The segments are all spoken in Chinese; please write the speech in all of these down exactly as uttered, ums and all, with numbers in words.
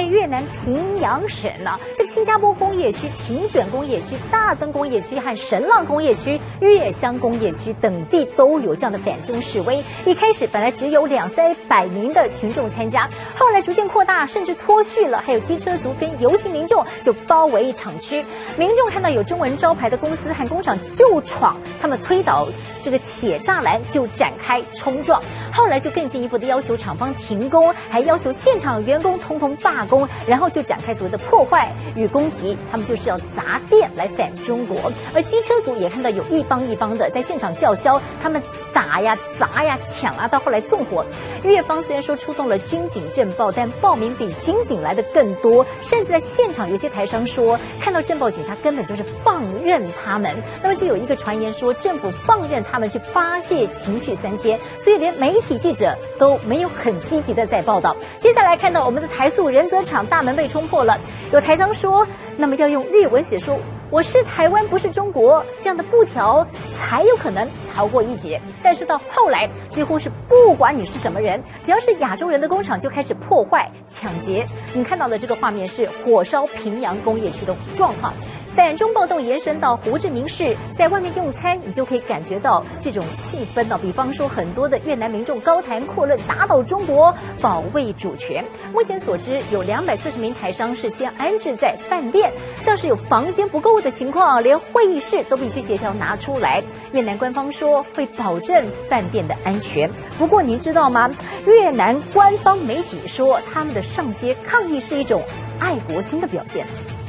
越南平阳省呢，这个新加坡工业区、平准工业区、大登工业区和神浪工业区、越乡工业区等地都有这样的反中示威。一开始本来只有两三百名的群众参加，后来逐渐扩大，甚至脱序了，还有机车族跟游行民众就包围厂区。民众看到有中文招牌的公司和工厂就闯，他们推倒这个铁栅栏就展开冲撞，后来就更进一步的要求厂方停工，还要求现场员工通通罢工，然后就展开所谓的破坏与攻击，他们就是要砸店来反中国。而机车族也看到有一帮一帮的在现场叫嚣，他们打呀砸呀抢啊，到后来纵火。越方虽然说出动了军警震爆，但报名比军警来的更多，甚至在现场有些台商说看到震爆警察根本就是放任他们。那么就有一个传言说政府放任他们去发泄情绪三天，所以连媒体记者都没有很积极的在报道。接下来看到我们的台塑仁泽厂大门被冲破了，有台商说那么要用日文写说我是台湾不是中国，这样的布条才有可能逃过一劫。但是到后来几乎是不管你是什么人，只要是亚洲人的工厂就开始破坏抢劫。你看到的这个画面是火烧平阳工业区的状况。反中暴动延伸到胡志明市，在外面用餐，你就可以感觉到这种气氛呢。比方说，很多的越南民众高谈阔论，打倒中国，保卫主权。目前所知，有两百四十名台商是先安置在饭店，像是有房间不够的情况，连会议室都必须协调拿出来。越南官方说会保证饭店的安全。不过您知道吗？越南官方媒体说，他们的上街抗议是一种爱国心的表现。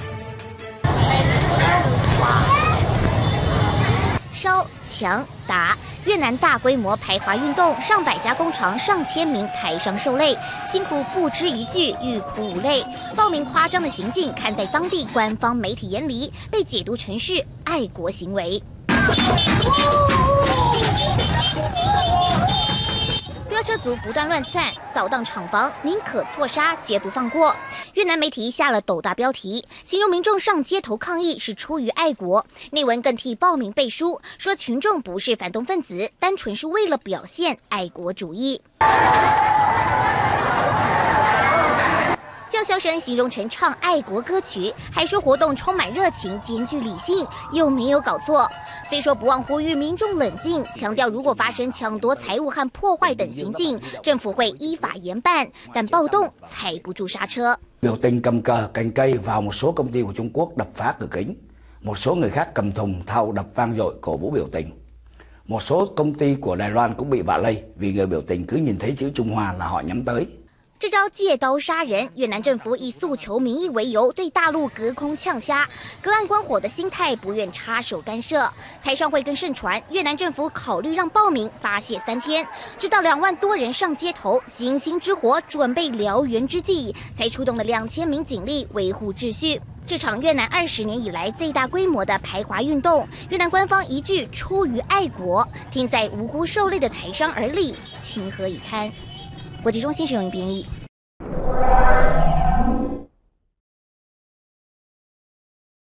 烧、抢、打，越南大规模排华运动，上百家工厂、上千名台商受累，辛苦付之一炬，欲哭无泪。报名夸张的行径，看在当地官方媒体眼里，被解读成是爱国行为。飙车族不断乱窜，扫荡厂房，宁可错杀，绝不放过。越南媒体下了斗大标题，形容民众上街头抗议是出于爱国。内文更替报名背书，说群众不是反动分子，单纯是为了表现爱国主义。叫嚣声形容成唱爱国歌曲，还说活动充满热情，兼具理性，有没有搞错？虽说不忘呼吁民众冷静，强调如果發生搶奪財物和破壞等行徑，政府會依法嚴辦，但暴動踩不住剎車。 Biểu tình cầm cờ cành cây vào một số công ty của Trung Quốc đập phá cửa kính, một số người khác cầm thùng thau đập vang dội cổ vũ biểu tình. Một số công ty của Đài Loan cũng bị vạ lây vì người biểu tình cứ nhìn thấy chữ Trung Hoa là họ nhắm tới。 这招借刀杀人，越南政府以诉求民意为由，对大陆隔空呛虾，隔岸观火的心态，不愿插手干涉。台商会更盛传，越南政府考虑让报名发泄三天，直到两万多人上街头，星星之火准备燎原之际，才出动了两千名警力维护秩序。这场越南二十年以来最大规模的排华运动，越南官方一句出于爱国，听在无辜受累的台商耳里，情何以堪？国际中心使用编译。